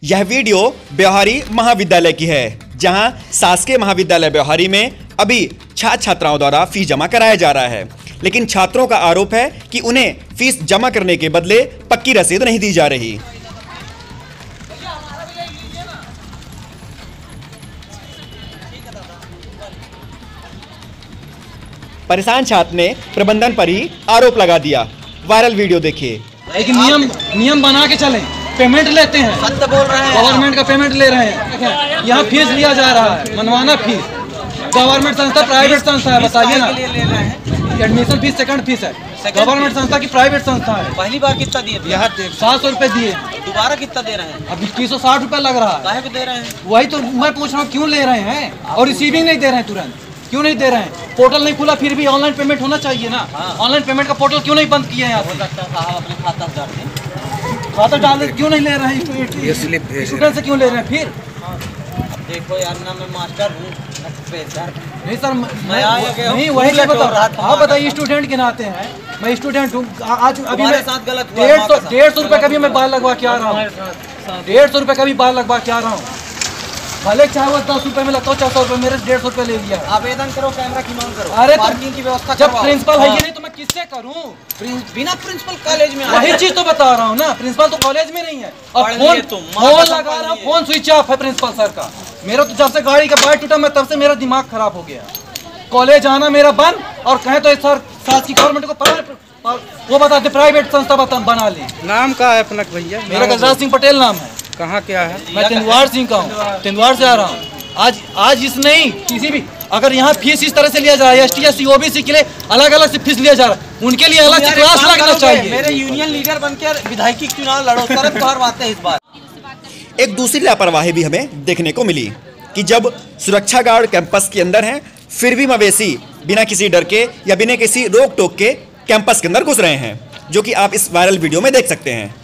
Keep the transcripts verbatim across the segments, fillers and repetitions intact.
यह वीडियो ब्यौहारी महाविद्यालय की है, जहां शासकीय महाविद्यालय ब्यौहारी में अभी छात्र छात्राओं द्वारा फीस जमा कराया जा रहा है, लेकिन छात्रों का आरोप है कि उन्हें फीस जमा करने के बदले पक्की रसीद नहीं दी जा रही। परेशान छात्र ने प्रबंधन पर ही आरोप लगा दिया। वायरल वीडियो देखिए। लेकिन नियम नियम बना के चलें, पेमेंट लेते हैं, सत्य बोल रहे हैं, गवर्नमेंट का पेमेंट ले रहे हैं, यहाँ फीस लिया जा रहा है, मनमाना फीस। गवर्नमेंट संस्था प्राइवेट संस्था है, बताइए ना। एडमिशन फीस सेकंड फीस है, गवर्नमेंट संस्था की प्राइवेट संस्था है। पहली बार कितना दिए थे? यहाँ सात सौ रुपए दिए, दोबारा कितना दे रहे हैं? अब इक्कीस सौ साठ रुपए लग रहा है। काहे को दे रहे हैं? वही तो मैं पूछ रहा हूँ, क्यों ले रहे हैं? और रिसीविंग नहीं दे रहे हैं, तुरंत क्यों नहीं दे रहे हैं? पोर्टल नहीं खुला, फिर भी ऑनलाइन पेमेंट होना चाहिए ना। ऑनलाइन पेमेंट का पोर्टल क्यों नहीं बंद किया है? यहाँ अपने खाता डाल दें, खाता डाल दे, क्यों नहीं ले रहे हैं? स्टूडेंट से क्यों ले रहे हैं फिर? देखो यार ना, मैं मास्टर हूँ, नहीं सर, मैं नहीं वही से बताओ। आप बताइए, स्टूडेंट के नाते हैं, मैं स्टूडेंट हूँ। आज अभी मैं डेढ़ सौ डेढ़ सौ रुपये का भी मैं बाल लगवा के आ रहा हूँ, डेढ़ सौ रुपये का भी बाल लगवा के आ रहा हूँ। भले चाहे वो दस रुपए में लगता हो, चार सौ रुपए, मेरे डेढ़ सौ रुपए ले लिया। आवेदन करो, कैमरा की मांग करो, अरे पार्किंग की व्यवस्था जब प्रिंसिपल है ये नहीं तो मैं किससे करूं? बिना प्रिंसिपल कॉलेज में वही चीज तो बता रहा हूं ना, प्रिंसिपल तो कॉलेज में नहीं है। और फोन फोन लगा रहा हूं, फोन स्विच ऑफ है प्रिंसिपल सर का। मेरा तो जब से गाड़ी का बाइक टूटा, मैं तब से मेरा दिमाग खराब हो गया। कॉलेज आना मेरा बंद, और कहे तो सर साथ की गवर्नमेंट को वो बताते प्राइवेट संस्था बना ली। नाम का है अपना भैया? मेरा गजराज सिंह पटेल नाम है। कहाँ क्या है? मैं तेंदुआर सिंह का हूँ, तेंदुआर से आ रहा हूँ। आज आज इस नहीं किसी भी, अगर यहाँ फीस इस तरह से लिया जा रहा है, S T S C O B C के लिए अलग अलग से फीस लिया जा रहा है, उनके लिए अलग से क्लास लगना चाहिए। मेरे यूनियन लीडर बनकर विधायकी चुनाव लड़ो, सर बार बात है इस बार। एक दूसरी लापरवाही भी हमें देखने को मिली कि जब सुरक्षा गार्ड कैंपस के अंदर हैं, फिर भी मवेशी बिना किसी डर के या बिना किसी रोक टोक के कैंपस के अंदर घुस रहे हैं, जो कि आप इस वायरल वीडियो में देख सकते हैं।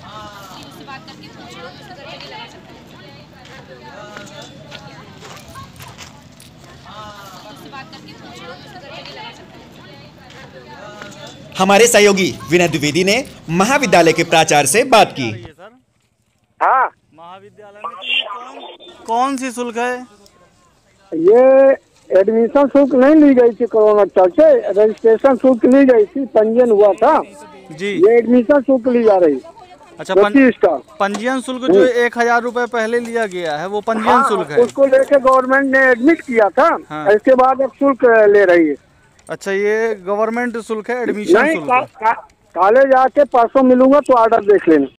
हमारे सहयोगी विनय द्विवेदी ने महाविद्यालय के प्राचार्य से बात की। हाँ, महाविद्यालय में तो ये कौन कौन सी शुल्क है? ये एडमिशन शुल्क नहीं ली गई थी कोरोना चलते, रजिस्ट्रेशन शुल्क ली गई थी, पंजीयन हुआ था जी। ये एडमिशन शुल्क ली जा रही। अच्छा, पं, पंजीयन शुल्क जो एक हजार रुपए पहले लिया गया है, वो पंजीयन हाँ, शुल्क है। उसको लेके गवर्नमेंट ने एडमिट किया था। हाँ। इसके बाद अब शुल्क ले रही है। अच्छा, ये गवर्नमेंट शुल्क है, एडमिशन शुल्क? कॉलेज आके परसों मिलूंगा तो ऑर्डर देख लेना।